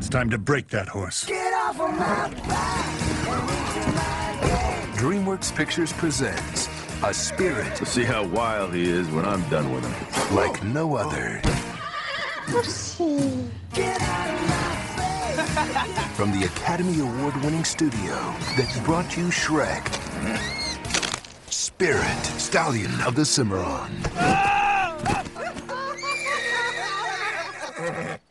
It's time to break that horse. Get off of my back. DreamWorks Pictures presents a spirit We'll see how wild he is when I'm done with him. like no other. Get out of my face. From the Academy Award-winning studio that brought you Shrek. Spirit, Stallion of the Cimarron.